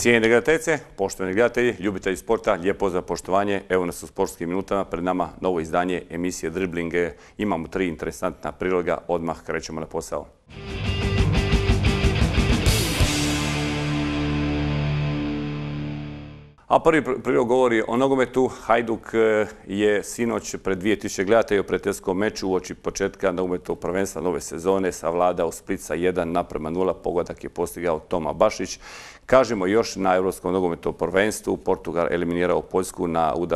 Cijenjene gledateljice, poštovani gledatelji, ljubitelji sporta, lijep pozdrav, poštovanje. Evo nas u sportskim minutama, pred nama novo izdanje emisije Dribling. Imamo 3 interesantna priloga, odmah krećemo na posao. A prvi prilog govori o nogometu. Hajduk je sinoć pred 2000 gledatelja u prijateljskom meču uoči početka nogometnog prvenstva nove sezone savladao Split sa 1:0. Pogodak je postigao Toma Bašić. Kažemo još na Europskom nogometnom prvenstvu. Portugal eliminirao Poljsku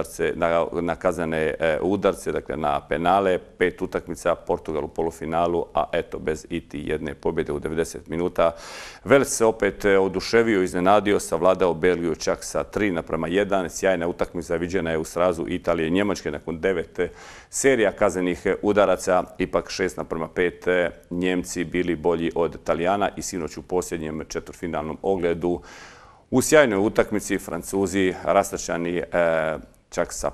na kaznene udarce, dakle na penale. 5 utakmica, Portugal u polufinalu, a eto bez iti jedne pobjede u 90 minuta. Wales se opet oduševio, iznenadio, savladao Belgiju čak sa 3:1. Sjajna utakmica viđena je u srazu Italije i Njemačke nakon 9 serija kaznenih udaraca. Ipak 6:5 Njemci bili bolji od Talijana i sinoć u posljednjem četvrtfinalnom ogledu u sjajnoj utakmici Francuzi rastačani čak sa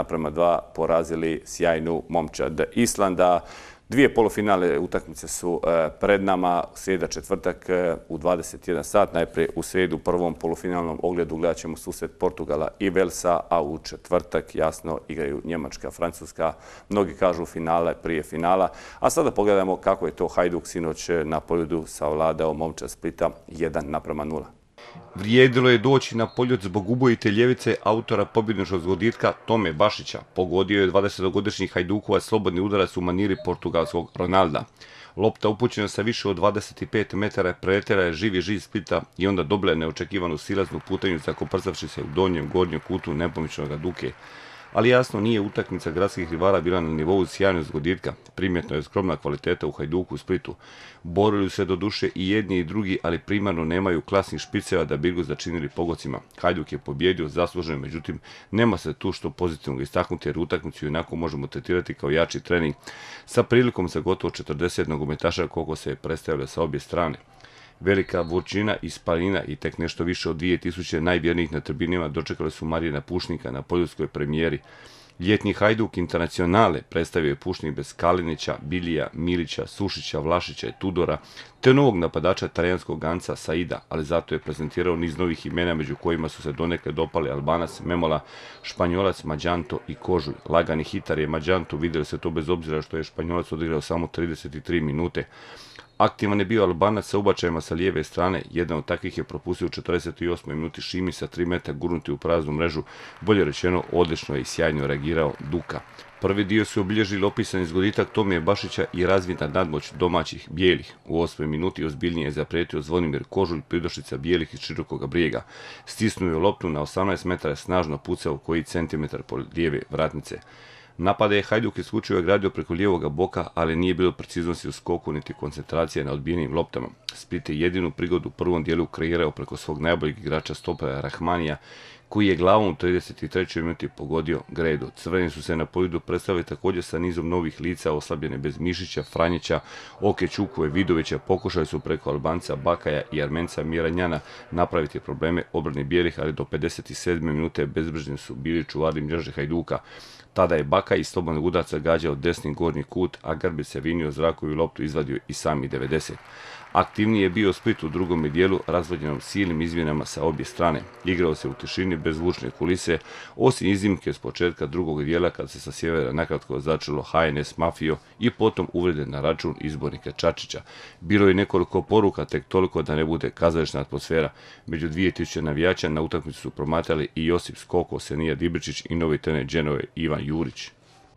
5:2 porazili sjajnu momčad Islanda. 2 polufinale utakmice su pred nama, srijeda, četvrtak u 21 sat. Najprije u srijedu u prvom polufinalnom ogledu gledat ćemo susret Portugala i Velsa, a u četvrtak jasno igraju Njemačka, Francuska. Mnogi kažu finale prije finala. A sada pogledajmo kako je to Hajduk sinoć na Poljudu savladao momčad Splita 1:0. Vrijedilo je doći na Poljud zbog ubojite ljevice autora pobjedničkog zgoditka Tome Bašića. Pogodio je 20-godišnji Hajdukovac slobodni udarac u maniri portugalskog Ronalda. Lopta upućena sa više od 25 metara preletjela je živi žid Splita i onda dobila je neočekivanu silaznu putanju zakoprsavši se u donjem gornjem kutu nepomičnog Duke. Ali jasno nije utakmica gradskih rivara bila na nivou sjajnog zgoditka. Primjetno je skromna kvaliteta u Hajduku u Splitu. Borili se do duše i jedni i drugi, ali primarno nemaju klasnih špiceva da bi ga začinili pogodcima. Hajduk je pobjedio zasluženo, međutim nema se tu što pozitivno istaknuti jer utakmicu onako možemo tretirati kao jači trening sa prilikom za gotovo 40 nogometaša koliko se je predstavljalo sa obje strane. Velika vrućina i spalina i tek nešto više od 2000 najvjernijih na tribinima dočekali su Marijana Pušnika na poljudskoj premijeri. Ljetni Hajduk Internacionale predstavio je Pušnik bez Kalinića, Bilija, Milića, Sušića, Vlašića i Tudora, te novog napadača talijanskog Ganca Saida, ali zato je prezentirao niz novih imena među kojima su se donekle dopali Albanac, Memola, Španjolac, Mađanto i Kožulj. Lagani hitar je Mađanto, vidjeli se to bez obzira što je Španjolac odigrao samo 33 minute. Aktivan je bio Albanac sa ubačajima sa lijeve strane, jedan od takvih je propustio u 48. minuti Šimi sa 3 metra gurnuti u praznu mrežu, bolje rečeno odlično je i sjajno reagirao Duka. Prvi dio su obilježili opisani zgoditak Tomije Bašića i razvidna nadmoć domaćih bijelih. U 8. minuti ozbiljnije je zaprijetio Zvonimir Kožulj, pridošlica bijelih iz Širokoga brijega. Stisnuo je loptu na 18 metara, snažno pucao koji centimetar po lijeve vratnice. Napada je Hajduk isključivo gradio preko lijevoga boka, ali nije bilo preciznosti u skoku niti koncentracije na odbijenim loptama. Split je jedinu prigodu u prvom dijelu kreirao preko svog najboljeg igrača stopera Rahmanija, koji je glavom u 33. minuti pogodio Gredu. Crveni su se na Poljudu predstavili također sa nizom novih lica, oslabljene bez Mišića, Franjića, Oke Čukove, Vidovića. Pokušali su preko Albanca Bakaja i Armenca Miranjana napraviti probleme obrani bijelih, ali do 57. minute bezbrižni su bili čuvari mreže Hajduka. Tada je Bakaj iz slobodnog udarca gađao desni gornji kut, a Grbić se vinio zrakovu i loptu izvadio i sami 90. Aktivniji je bio Split u drugom dijelu, razvodnjenom silnim izmjenama sa obje strane. Igrao se u tišini bez zvučne kulise, osim iznimke s početka drugog dijela kad se sa sjevera nakratko začelo HNS Mafio i potom uvrede na račun izbornika Čačića. Bilo je nekoliko poruka, tek toliko da ne bude kazališna atmosfera. Među 2000 navijača na utakmicu su promatrali i Josip Skoko, Senija Dibričić i novi trener Dženove Ivan Jurić.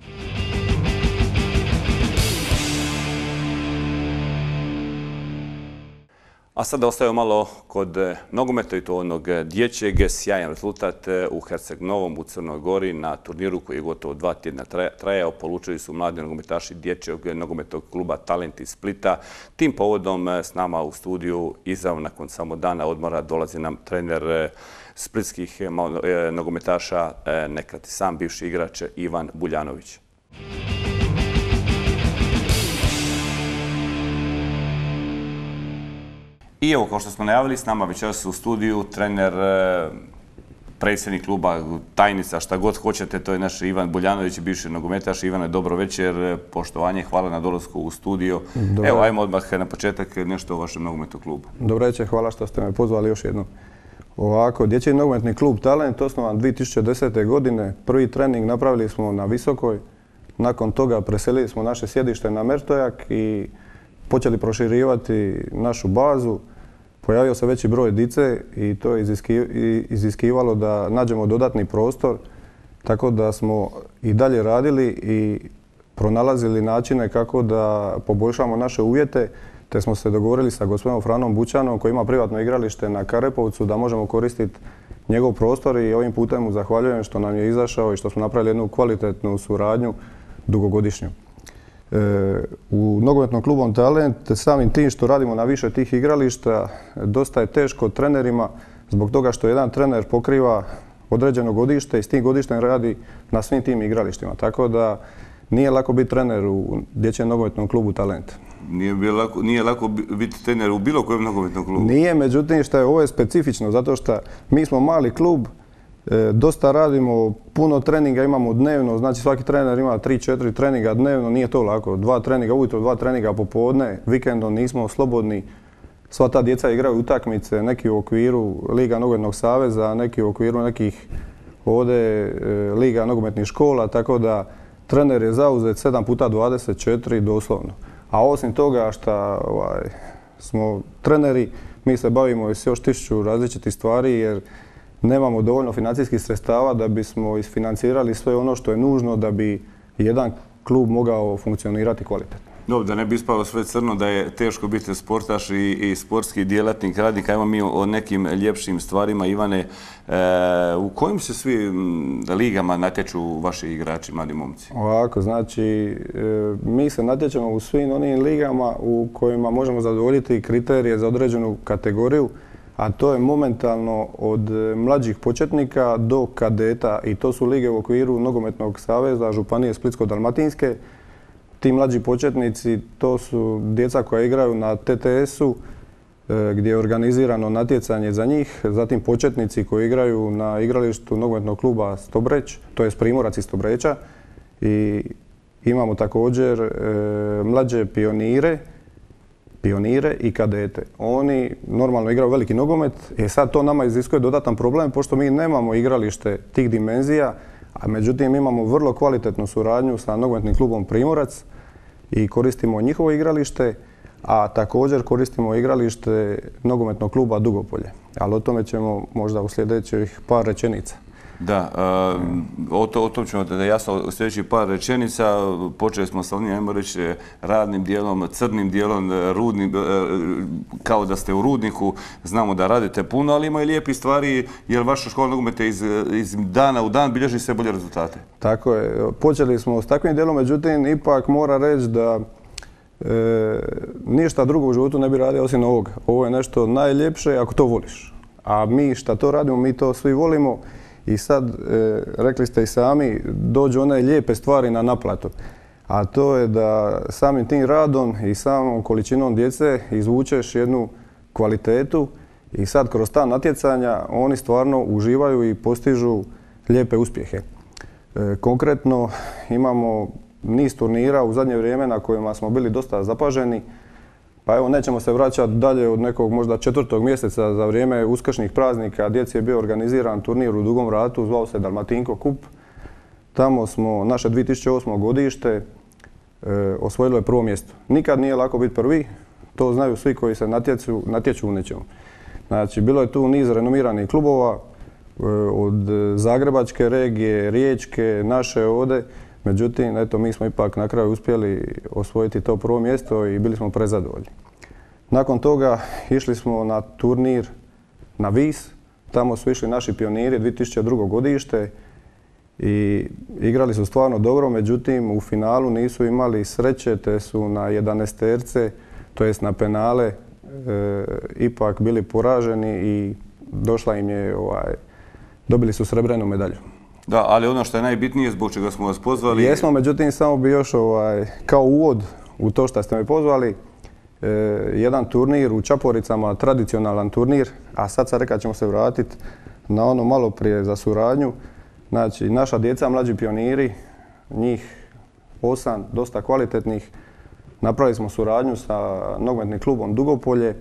A sada ostaje malo kod nogometa i to onog dječjeg. Sjajan rezultat u Herceg Novom u Crnoj Gori na turniru koji je gotovo 2 tjedna trajao. Polučili su mladi nogometaši dječjeg nogometnog kluba Talent iz Splita. Tim povodom s nama u studiju izravno nakon samo dana odmora dolazi nam trener splitskih nogometaša, nekad sam bivši igrač Ivan Buljanović. I evo, kao što smo najavili, s nama večeras u studiju trener, predsjednik kluba, tajnica, šta god hoćete, to je naš Ivan Buljanović, bivši nogometaš. Ivane, dobro večer, poštovanje, hvala na dolasku u studio. Evo, ajmo odmah na početak nešto o vašem nogometnom klubu. Dobro večer, hvala što ste me pozvali još jednom Ovako, Dječji nogometni klub Talent osnovan 2010. godine. Prvi trening napravili smo na Visokoj. Nakon toga preselili smo naše sjedište na Mertojak i počeli proširivati našu bazu. Pojavio se veći broj dice i to je iziskivalo da nađemo dodatni prostor. Tako da smo i dalje radili i pronalazili načine kako da poboljšamo naše uvjete, te smo se dogovorili sa gospodinom Franom Bućanom koji ima privatno igralište na Karepovcu da možemo koristiti njegov prostor i ovim putem mu zahvaljujem što nam je izašao i što smo napravili jednu kvalitetnu suradnju dugogodišnju. U nogometnom klubom Talent samim tim što radimo na više tih igrališta dosta je teško trenerima zbog toga što jedan trener pokriva određeno godište i s tim godištem radi na svim tim igralištima. Tako da nije lako biti trener u Dječjem nogometnom klubu Talent. Nije lako biti trener u bilo kojem nogometnom klubu? Nije, međutim ovo je specifično zato što mi smo mali klub, dosta radimo, puno treninga imamo dnevno, znači svaki trener ima 3-4 treninga dnevno, nije to lako. 2 treninga ujutro, 2 treninga popodne, vikendom nismo slobodni. Sva ta djeca igraju utakmice, neki u okviru Liga nogometnog saveza, neki u okviru nekih ovdje Liga nogometnih škola, tako da trener je zauzet 7x24 doslovno. A osim toga što smo treneri, mi se bavimo s još 1000 različitih stvari jer nemamo dovoljno financijskih sredstava da bismo isfinancirali sve ono što je nužno da bi jedan klub mogao funkcionirati kvalitetno. Dobro, da ne bi ispalo sve crno da je teško biti sportaš i sportski djelatnik, radnik. Ajmo mi o nekim ljepšim stvarima. Ivane, u kojim se svi ligama natječu vaši igrači, mladi momci? Ovako, znači, mi se natječemo u svim onim ligama u kojima možemo zadovoljiti kriterije za određenu kategoriju, a to je momentalno od mlađih početnika do kadeta i to su lige u okviru Nogometnog saveza Županije Splitsko-dalmatinske. Ti mlađi početnici, to su djeca koja igraju na TTS-u gdje je organizirano natjecanje za njih, zatim početnici koji igraju na igralištu nogometnog kluba Stobreć, to je Primorac iz Stobreča, i imamo također mlađe pionire i kadete. Oni normalno igraju veliki nogomet, sad to nama iziskuje dodatan problem pošto mi nemamo igralište tih dimenzija, a međutim imamo vrlo kvalitetnu suradnju sa nogometnim klubom Primorac i koristimo njihovo igralište, a također koristimo igralište nogometnog kluba Dugopolje. Ali o tome ćemo možda u sljedećih par rečenica. Da, o tom ćemo da jasno u sljedećih par rečenica. Počeli smo sa onim, ajmo reći, radnim dijelom, crnim dijelom, rudnim, kao da ste u rudniku. Znamo da radite puno, ali ima i lijepi stvari, jer vaša škola nogometa iz dana u dan bilježi sve bolje rezultate. Tako je. Počeli smo s takvim dijelom, međutim, ipak mora reći da ništa drugo u životu ne bi radio osim ovoga. Ovo je nešto najljepše ako to voliš. A mi šta to radimo, mi to svi volimo. I sad, rekli ste i sami, dođu one lijepe stvari na naplatu. A to je da samim tim radom i samom količinom djece izvučeš jednu kvalitetu i sad kroz ta natjecanja oni stvarno uživaju i postižu lijepe uspjehe. Konkretno imamo niz turnira u zadnje vrijeme na kojima smo bili dosta zapaženi. Pa evo, nećemo se vraćati dalje od nekog možda 4. mjeseca za vrijeme uskršnjih praznika. Djeci je bio organiziran turnir u Dugom Ratu, zvao se Dalmatinko Kup. Tamo smo naše 2008. godište osvojilo je prvo mjesto. Nikad nije lako biti prvi, to znaju svi koji se natječu u nečemu. Znači, bilo je tu niz renomiranih klubova od Zagrebačke regije, Riječke, naše ovdje. Međutim, eto, mi smo ipak na kraju uspjeli osvojiti to prvo mjesto i bili smo prezadovoljni. Nakon toga išli smo na turnir na Vis. Tamo su išli naši pioniri 2002. godište i igrali su stvarno dobro, međutim u finalu nisu imali sreće te su na 11-terce, to jest na penale, ipak bili poraženi i došla im je, dobili su srebrenu medalju. Da, ali ono što je najbitnije zbog čega smo vas pozvali... Jesmo, međutim samo bi još kao uvod u to što ste me pozvali, jedan turnir u Čaporicama, tradicionalan turnir, a sad sam rekao ćemo se vratiti na ono malo prije za suradnju. Znači, naša djeca, mlađi pioniri, njih 8, dosta kvalitetnih, napravili smo suradnju sa nogometnim klubom Dugopolje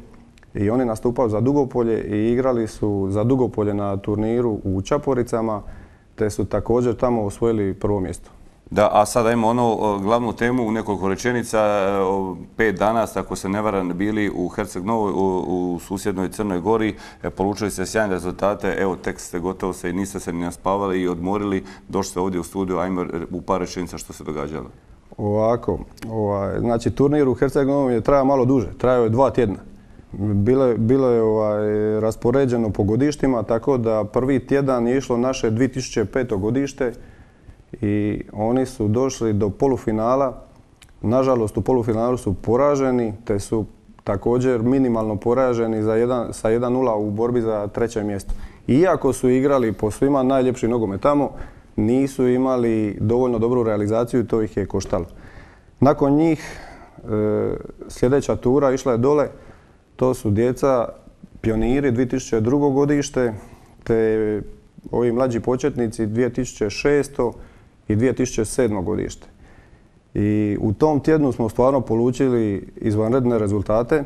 i oni nastupaju za Dugopolje i igrali su za Dugopolje na turniru u Čaporicama, te su također tamo osvojili prvo mjesto. Da, a sada imamo glavnu temu u nekoliko rečenica. 5 dana, ako se ne varam, bili u Herceg-Novoj, u susjednoj Crnoj Gori. Polučili ste sjajne rezultate. Evo, tek ste gotovo se i niste se ni naspavali i odmorili. Došli ste ovdje u studiju, ajmo u par rečenica što se događalo. Ovako, znači turnir u Herceg-Novom je trajao malo duže, trajao je 2 tjedna. Bilo je raspoređeno po godištima, tako da prvi tjedan je išlo naše 2005. godište i oni su došli do polufinala. Nažalost, u polufinalu su poraženi, te su također minimalno poraženi sa 1:0 u borbi za 3. mjesto. Iako su igrali po svima najljepši nogomet tamo, nisu imali dovoljno dobru realizaciju i to ih je koštalo. Nakon njih sljedeća tura išla je dole. To su djeca pioniri 2002. godište, te ovi mlađi početnici 2006. i 2007. godište. I u tom tjednu smo stvarno polučili izvanredne rezultate.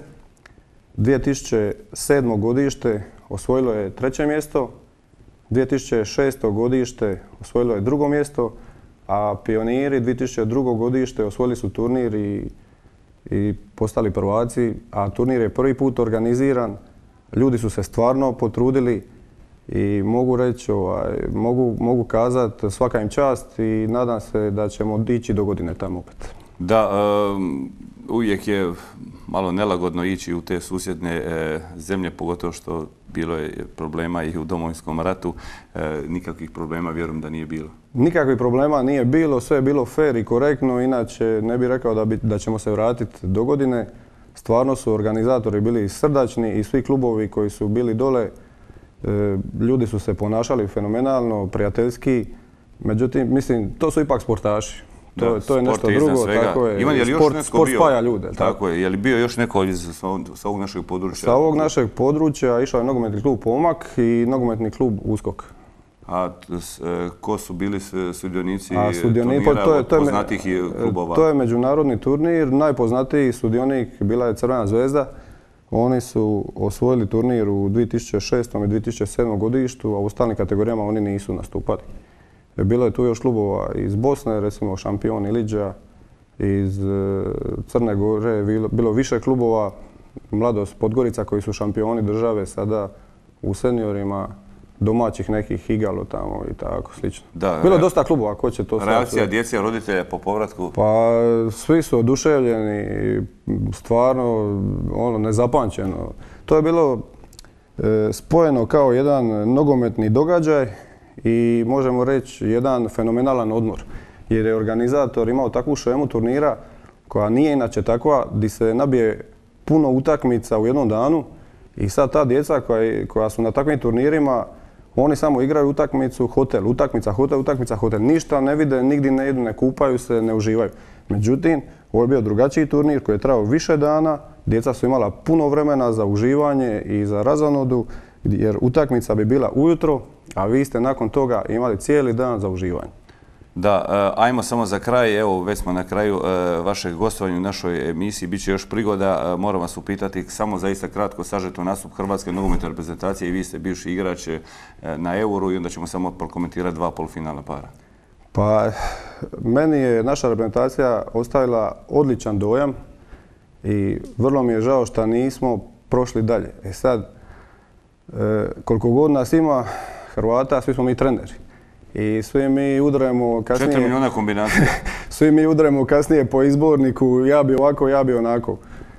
2007. godište osvojilo je 3. mjesto, 2006. godište osvojilo je 2. mjesto, a pioniri 2002. godište osvojili su turnir i postali prvaci, a turnir je prvi put organiziran. Ljudi su se stvarno potrudili i mogu reći, mogu kazati svaka im čast i nadam se da ćemo ići do godine tamo opet. Da, uvijek je malo nelagodno ići u te susjedne zemlje, pogotovo što bilo je problema i u Domovinskom ratu. Nikakvih problema vjerujem da nije bilo. Nikakvih problema nije bilo, sve je bilo fair i korektno, inače ne bih rekao da ćemo se vratiti do godine. Stvarno su organizatori bili srdačni i svi klubovi koji su bili dole, ljudi su se ponašali fenomenalno, prijateljski. Međutim, mislim, to su ipak sportaši. To je nešto drugo, tako je. Sport spaja ljude. Tako je. Je li bio još neko sa ovog našeg područja? Sa ovog našeg područja išao je nogometni klub Pomak i nogometni klub Uskok. A ko su bili sudionici turnira od poznatih klubova? To je međunarodni turnir. Najpoznatiji sudionik bila je Crvena Zvezda. Oni su osvojili turnir u 2006. i 2007. godištu, a u stalnim kategorijama oni nisu nastupali. Bilo je tu još klubova iz Bosne, recimo Šampion Ilidža, iz Crne Gore je bilo više klubova, Mladost Podgorica koji su šampioni države sada u seniorima, domaćih nekih Igalo tamo i tako slično. Bilo je dosta klubova, ko će to staviti. Reakcija djece, roditelja po povratku? Pa svi su oduševljeni, stvarno nezapamćeno. To je bilo spojeno kao jedan nogometni događaj i možemo reći jedan fenomenalan odmor. Jer je organizator imao takvu šemu turnira koja nije inače takva, gdje se nabije puno utakmica u jednom danu i sad ta djeca koja su na takvim turnirima, oni samo igraju utakmicu, hotel, utakmica, hotel, utakmica, hotel. Ništa ne vide, nigdje ne jedu, ne kupaju se, ne uživaju. Međutim, ovo je bio drugačiji turnir koji je trajao više dana. Djeca su imala puno vremena za uživanje i za razonodu, jer utakmica bi bila ujutro, a vi ste nakon toga imali cijeli dan za uživanje. Da, ajmo samo za kraj, evo već smo na kraju vašeg gostovanja u našoj emisiji, bit će još prigoda, moram vas upitati samo zaista kratko sažeto nastup Hrvatske nogometne reprezentacije i vi ste bivši igrač na Euru i onda ćemo samo prokomentirati 2 polufinalna para. Pa, meni je naša reprezentacija ostavila odličan dojam i vrlo mi je žao što nismo prošli dalje. Sad, koliko god nas ima Hrvata, svi smo mi treneri. I svi mi udaremo kasnije... 4 milijuna kombinacija. Svi mi udaremo kasnije po izborniku, ja bi ovako, ja bi onako.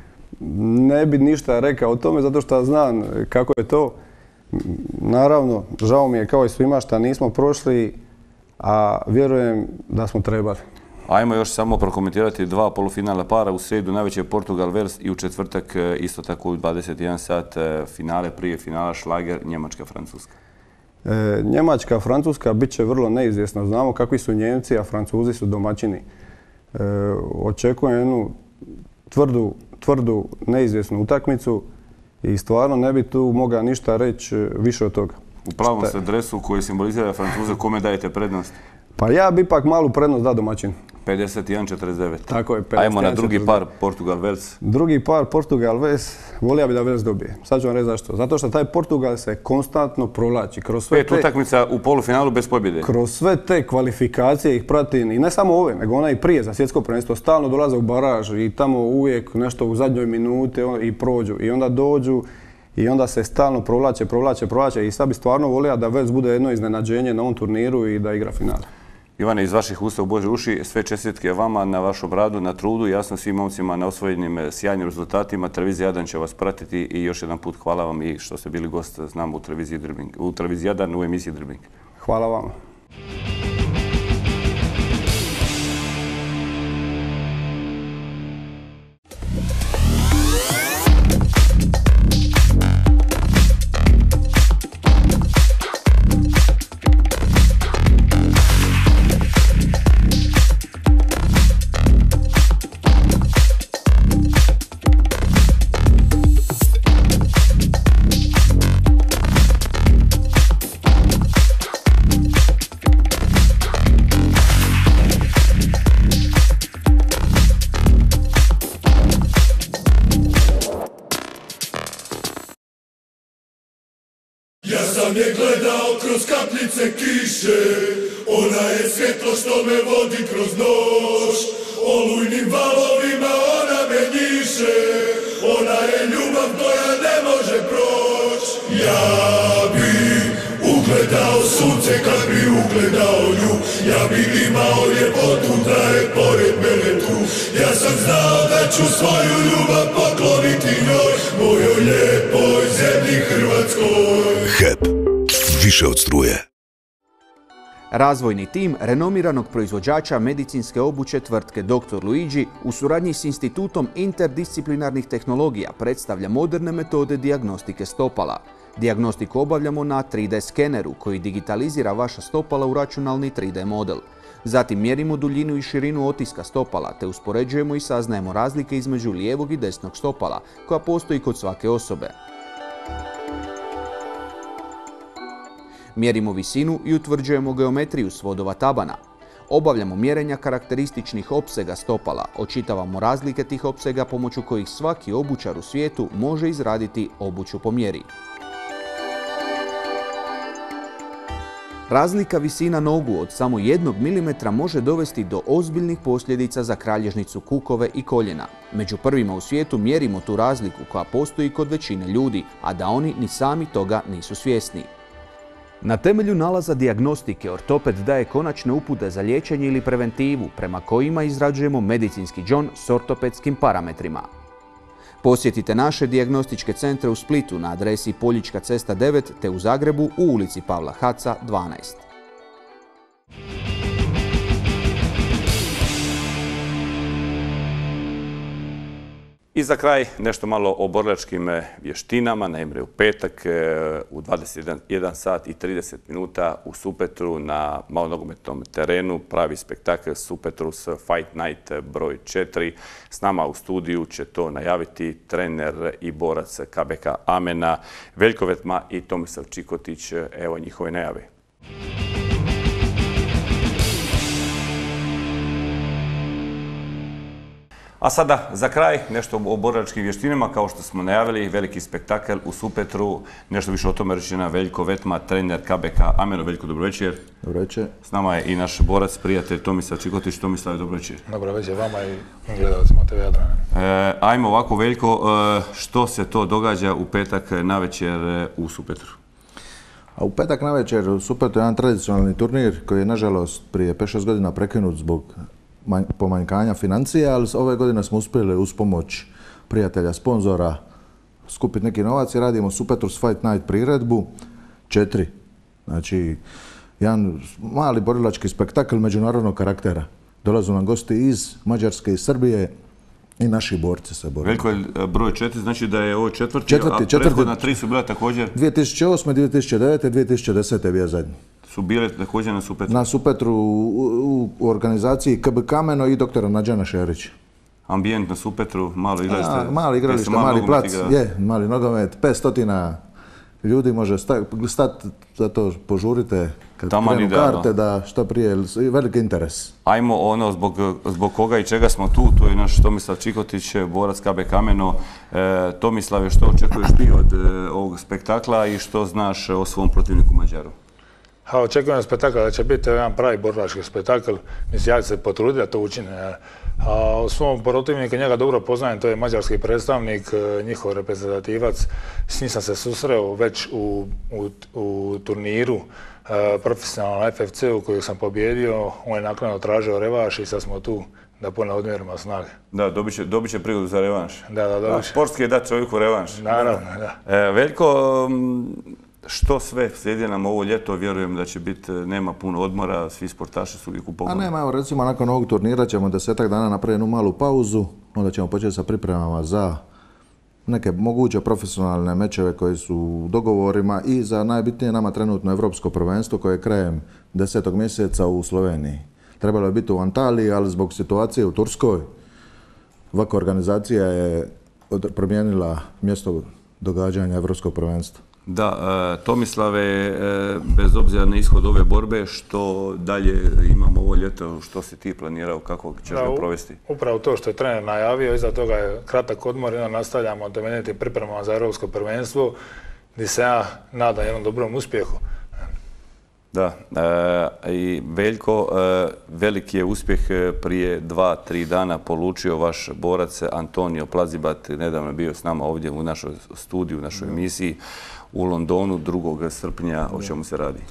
Ne bi ništa rekao o tome zato što znam kako je to. Naravno, žao mi je kao i svima što nismo prošli, a vjerujem da smo trebali. Ajmo još samo prokomentirati 2 polufinalna para. U srijedu najveći je Portugal Wales i u četvrtak isto tako u 21 sat finale, prije finala šlager Njemačka-Francuska. Njemačka-Francuska bit će vrlo neizvjesno. Znamo kakvi su Njemci, a Francuzi su domaćini. Očekujem jednu tvrdu, neizvjesnu utakmicu i stvarno ne bi tu mogao ništa reći više od toga. U pravom ste dresu koji simbolizira Francuze, kome dajete prednost? Pa ja bi ipak malu prednost dao domaćinu. 51-49. Tako je, 51-49. Ajmo na drugi par Portugal-Vels. Drugi par Portugal-Vels, volio bi da Vels dobije. Sad ću vam reći zašto. Zato što taj Portugal se konstantno provlači. Kroz sve 5 utakmica u polufinalu bez pobjede. Kroz sve te kvalifikacije ih pratim i ne samo ove, nego ona i prije za svjetsko prvenstvo. Stalno dolaze u baraž i tamo uvijek nešto u zadnjoj minuti i prođu. I onda dođu i onda se stalno provlače. I sad bi stvarno volio da Vels bude jedno iznenađenje na ovom turniru i da igra final. Ivane, iz vaših usta u Bože uši, sve čestitke vama na vašom radu, na trudu, jasno svim momcima na osvojenim sjajnim rezultatima. Televizija Jadan će vas pratiti i još jedan put hvala vam i što ste bili gost, znam, u televiziji Jadan u emisiji Dribbling. Hvala vama. Ja sam je gledao kroz kapljice kiše, ona je svjetlo što me vodi kroz noć. Olujnim valovima ona me njiše, ona je ljubav koja ne može proć. Ja bi ugledao sunce kad bi ugledao nju, ja bi imao ljepotu da je pored mene tu. Ja sam znao da ću svoju ljubav pokloniti njoj, mojoj lijepoj zemlji Hrvatskoj. HEP, više od struje. Razvojni tim renomiranog proizvođača medicinske obuće tvrtke Dr. Luigi u suradnji s Institutom interdisciplinarnih tehnologija predstavlja moderne metode dijagnostike stopala. Dijagnostiku obavljamo na 3D skeneru koji digitalizira vaša stopala u računalni 3D model. Zatim mjerimo duljinu i širinu otiska stopala te uspoređujemo i saznajemo razlike između lijevog i desnog stopala koja postoji kod svake osobe. Mjerimo visinu i utvrđujemo geometriju svodova tabana. Obavljamo mjerenja karakterističnih opsega stopala, očitavamo razlike tih opsega pomoću kojih svaki obućar u svijetu može izraditi obuću po mjeri. Razlika visina nogu od samo 1 mm može dovesti do ozbiljnih posljedica za kralježnicu kukove i koljena. Među prvima u svijetu mjerimo tu razliku koja postoji kod većine ljudi, a da oni ni sami toga nisu svjesni. Na temelju nalaza dijagnostike ortoped daje konačne upute za liječenje ili preventivu prema kojima izrađujemo medicinski džon s ortopedskim parametrima. Posjetite naše dijagnostičke centre u Splitu na adresi Poljička cesta 9 te u Zagrebu u ulici Pavla Haca 12. I za kraj nešto malo o borilačkim vještinama. Naime, u petak u 21 sat i 30 minuta u Supetru na malonogometnom terenu pravi spektakl Supetrus Fight Night broj 4. S nama u studiju će to najaviti trener i borac KBK Amena Veljko Vetma i Tomislav Čikotić. Evo njihove najave. A sada, za kraj, nešto o borilačkim vještinama. Kao što smo najavili, veliki spektakl u Supetru. Nešto više o tome reći na Veljko Vetma, trener KBK Ameno. Veljko, dobro večer. Dobro večer. S nama je i naš borac, prijatelj Tomislav Čikotić. Tomislav, dobro večer. Dobro večer vama i gledalcima TV Jadrana. Ajmo ovako, Veljko, što se to događa u petak navečer u Supetru? A u petak navečer u Supetru je jedan tradicionalni turnir koji je, nažalost, prije 5-6 godina prekinut zbog pomanjkanja financija, ali ove godine smo uspjeli uz pomoć prijatelja, sponzora skupiti neki novac i radimo Supetrus Fight Night priredbu 4. Znači, jedan mali borilački spektakl međunarodnog karaktera. Dolazu nam gosti iz Mađarske i Srbije i naši borci se bore. Veliko je broj 4, znači da je ovo četvrti, a prethodna 3 su bila također? 2008, 2009, 2010 je bio zadnji. Su bile također na Supetru? Na Supetru u organizaciji KBK Ameno i doktora Nađana Šerića. Ambijent na Supetru, malo igralište? Mali igralište, mali plac, je, mali nogomet, 500 ljudi može stati, zato požurite kad krenu karte da što prije, veliki interes. Ajmo ono zbog koga i čega smo tu, tu je naš Tomislav Čikotić, borac KB Kameno. Tomislave, što očekuješ ti od ovog spektakla i što znaš o svom protivniku Mađaru? Očekujem spektakl da će biti jedan pravi borilački spektakl, mislim ja ću se potruditi da to učine. A o svom protivniku njega dobro poznajem, to je mađarski predstavnik, njihov reprezentativac, s njim sam se susreo već u turniru profesionalnom FFC-u kojeg sam pobjedio, on je naknadno tražio revanš i sad smo tu da ponovno odmjerimo snage. Da, dobit će prigodu za revanš. Da, dobit će. Sportski je dati čovjeku revanš. Naravno, da. Veljko, što sve slijedi nam ovo ljeto, vjerujem da će biti, nema puno odmora, svi sportaši su uvijek u pogonu. A nema, evo recimo nakon ovog turnira ćemo 10 dana napraviti jednu malu pauzu, onda ćemo početi sa pripremama za neke moguće profesionalne mečeve koji su u dogovorima i za najbitnije nama trenutno Evropsko prvenstvo koje je krajem 10. mjeseca u Sloveniji. Trebalo je biti u Antaliji, ali zbog situacije u Turskoj, ovakva organizacija je promijenila mjesto događanja Evropskog prvenstva. Da, Tomislave, bez obzira na ishod ove borbe, što dalje imamo ovo ljeto, što si ti planirao, kako ćeš ga provesti? Upravo to što je trener najavio, iza toga je kratak odmor i onda nastavljamo temeljiti pripremama za Europsko prvenstvo, gdje se ja nadam jednom dobrom uspjehu. Da, i Veljko, veliki je uspjeh prije 2-3 dana polučio vaš borac Antonio Plazibat, nedavno je bio s nama ovdje u našoj studiju, u našoj emisiji u Londonu 2. srpnja, o čemu se radi?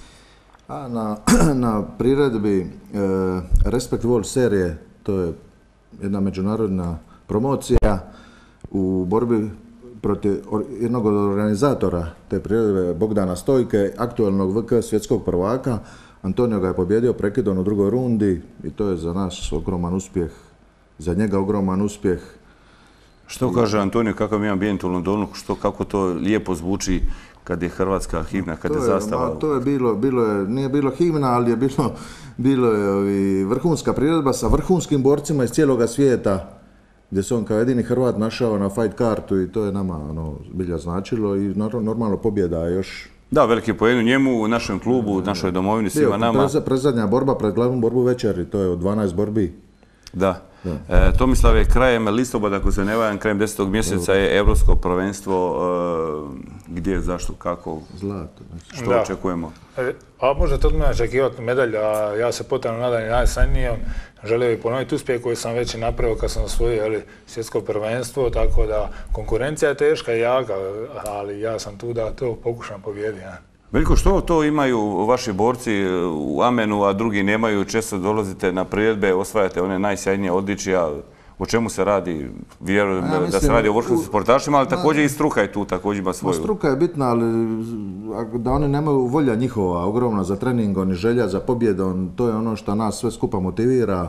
Na priredbi Respect World serije, to je jedna međunarodna promocija u borbi protiv jednog od organizatora te priredbe, Bogdana Stojke, aktualnog VK svjetskog prvaka. Antonio ga je pobjedio prekidom u drugoj rundi i to je za nas ogroman uspjeh, za njega ogroman uspjeh. Što kaže Antonio, kakav je ambijent u Londonu, kako to lijepo zvuči kad je hrvatska himna, kad je zastava? To je nije bilo himna, ali je bilo je vrhunska priredba sa vrhunskim borcima iz cijeloga svijeta, gdje se on kao jedini Hrvat našao na fight kartu i to je nama zbilja značilo i normalno pobjeda je još. Da, veliki pojen u njemu, u našem klubu, u našoj domovini, svima nama. Predzadnja borba pred glavnu borbu večeri, to je od 12 borbi. Da. Tomislave, krajem listopada, ako se ne varam, krajem 10. mjeseca je Evropsko prvenstvo. Gdje, zašto, kako? Zlato. Što očekujemo? A možete od mene očekivati medalj, a ja se potrebno nadam i najsajnije. Želio bih ponoviti uspjeh koji sam već i napravio kad sam osvojio svjetsko prvenstvo, tako da konkurencija je teška i jaka, ali ja sam tu da to pokušam pobijediti. Veljko, što to imaju vaši borci u Amenu, a drugi nemaju? Često dolazite na priredbe, osvajate one najsjajnije odličja. O čemu se radi? Vjerujem da se radi o vrhunskim sportašima, ali također i struka je tu, također ima svoju. Struka je bitna, ali da oni nemaju volja njihova ogromna za treningom i želja za pobjedom, to je ono što nas sve skupa motivira.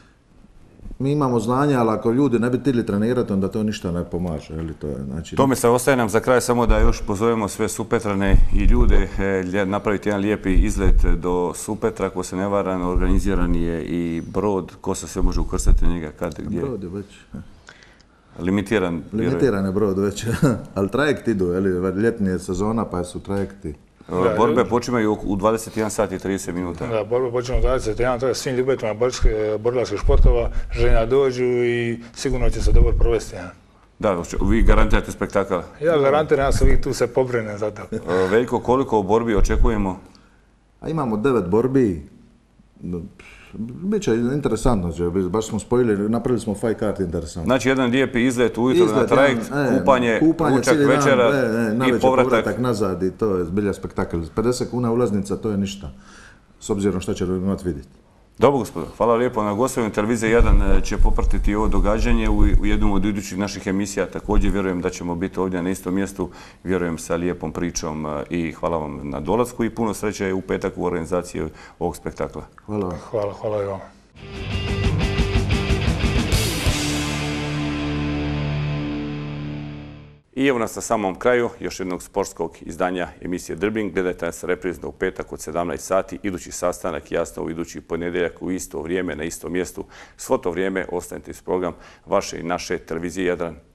Mi imamo znanja, ali ako ljudi ne bi htjeli trenirati, onda to ništa ne pomaže. Tomislav, ostaje nam za kraj samo da još pozovemo sve Supetrane i ljude napraviti jedan lijepi izlet do Supetra. Ako se ne varam, organiziran je i brod. Ko se sve može ukrstati njega, kad, gdje? Brod je već. Limitiran. Limitiran je brod već, ali trajekt idu, ljetni je sezona pa su trajekti. Borbe počimaju u 21 sat i 30 minuta. Da, borbe počimaju u 21, to je svim ljubiteljima borilačkih športova, želim da dođu i sigurno će se dobro provesti. Da, vi garantirate spektakl? Ja garantiram, ja sam uvijek tu se pobrinem za to. Veljko, koliko borbi očekujemo? Imamo 9 borbi. Biće interesantno, baš smo spojili, napravili smo fight card interesantno. Znači jedan lijepi izlet ujutro na trajekt, kupanje, ručak, večera i povratak nazad i to je zbilja spektakl. 50 kuna ulaznica, to je ništa, s obzirom što će imati vidjeti. Dobro, gospodo, hvala lijepo na gostovanju. Televizija 1 će popratiti ovo događanje u jednom od idućih naših emisija. Također vjerujem da ćemo biti ovdje na istom mjestu, vjerujem sa lijepom pričom i hvala vam na dolasku i puno sreće u petak u organizaciji ovog spektakla. Hvala. Hvala i vam. I evo nas na samom kraju još jednog sportskog izdanja emisije Dribbling. Gledajte nas reprizno u petak od 17 sati. Idući sastanak, jasno u idući ponedjeljak u isto vrijeme, na istom mjestu. Svo to vrijeme ostanite uz program vaše i naše televizije Jadran.